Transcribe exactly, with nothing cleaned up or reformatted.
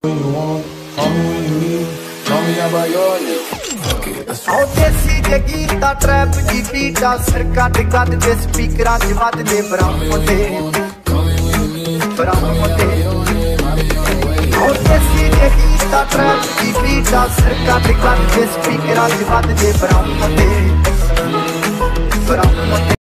When you want, call me when you need, call me out by your name. Fuck it, let's आओ देसी जे गीता trap जी बीटा सिर कट कट दे स्पीकरां च वजदे बरामदे बरामदे आओ देसी जे गीता ट्रैप जी बीटा सिर कट कट दे स्पीकरां च वजदे बरामदे बरामदे